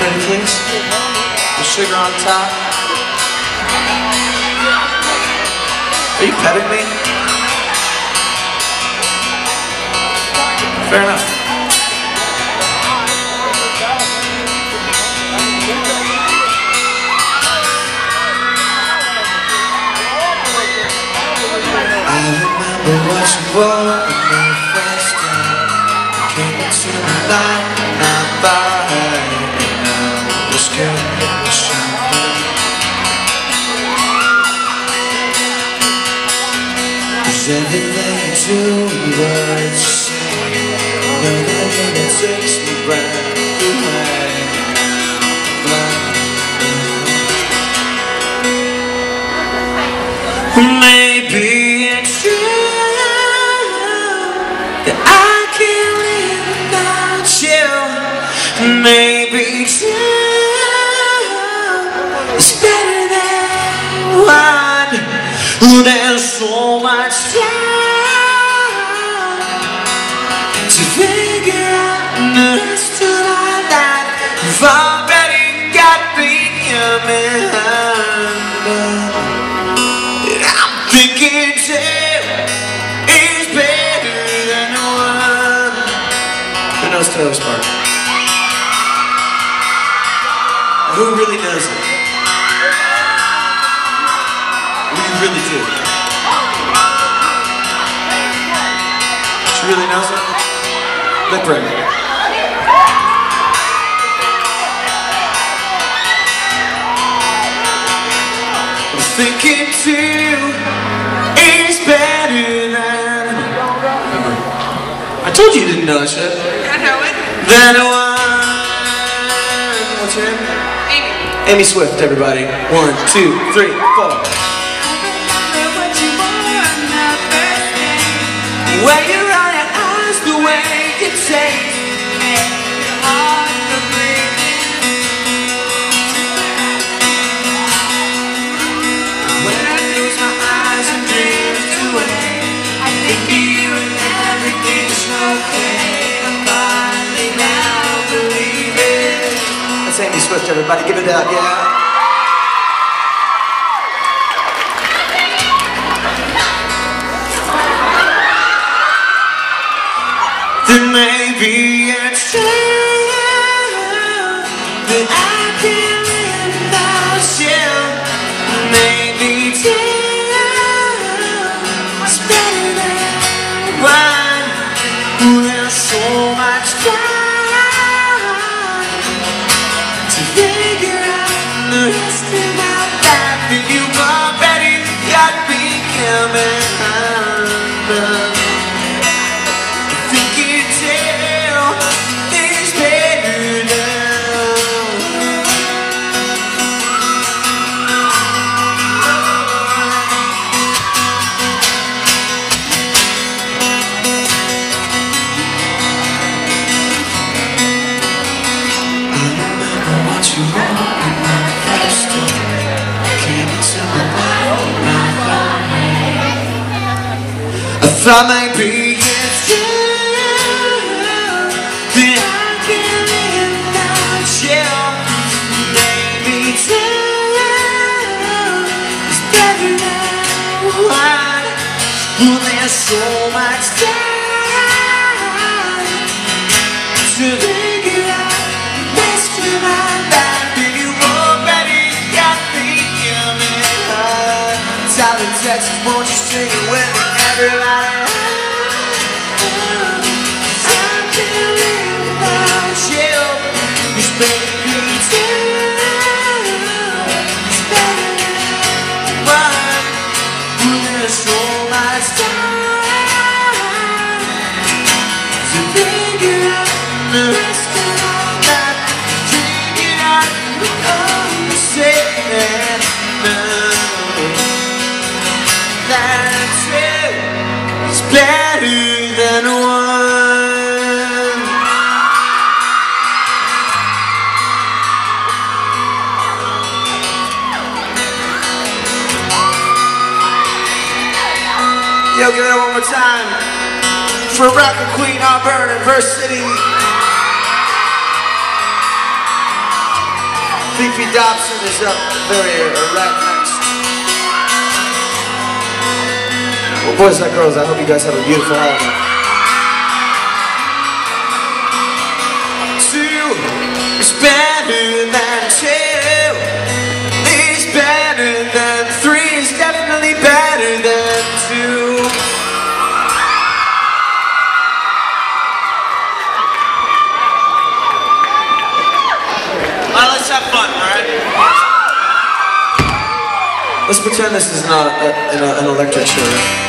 Ready, please? The sugar on top. Are you petting me? Fair enough. I remember what you wore when we first came. You came into my life and I thought I was good at shopping. 'Cause everything you do, words you say, know that it takes me right away. Maybe it's true that I can't live without you. Maybe two is better than one. There's so much time to figure out the rest of my life. You've already got me coming undone. Thinking two is better than one. Who knows Taylor's part? Who really knows it? We really do. She really knows it? Lip ring. I'm thinking two is better than. I told you you didn't know that shit. I know it. Then one. What's your name? Amy. Amy Swift, everybody. 1, 2, 3, 4. When you run your eyes the way you take. That's Amy Swift, everybody. Give it up, yeah. Then maybe it's true that I can't live without you. Maybe two is better than one. There's so much time to figure out the rest of my life. And you've already got me coming undone. I thought maybe it's true that I can't live without you. Maybe two is better than one. Well, there's so much time to figure out the best of my life. And you already got me coming high. South in Texas, won't you sing it with me, everybody? Better than one. Yo, give it up one more time for Rocket Queen Auburn and Verse City. Fifi Dobson is up right next. Well, boys and girls, I hope you guys have a beautiful holiday. Two is better than two. Is better than three. Is definitely better than two. Alright, let's have fun, alright? Let's pretend this is not an electric show.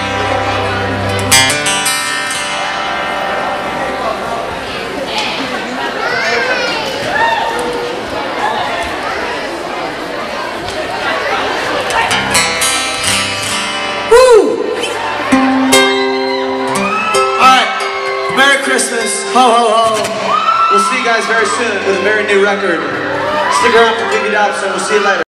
Merry Christmas, ho ho ho. We'll see you guys very soon with a very new record. Stick around for Fifi Dobson, we'll see you later.